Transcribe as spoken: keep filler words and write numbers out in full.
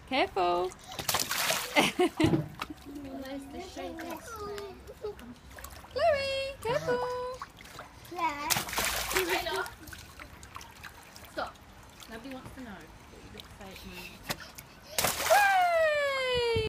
Careful. Chloe, careful. Stop. Nobody wants to know. But you got to say it.